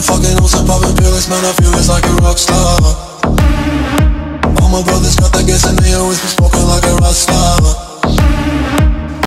been fucking on some poppin' pills, man, I feel it's like a rock star. All my brothers got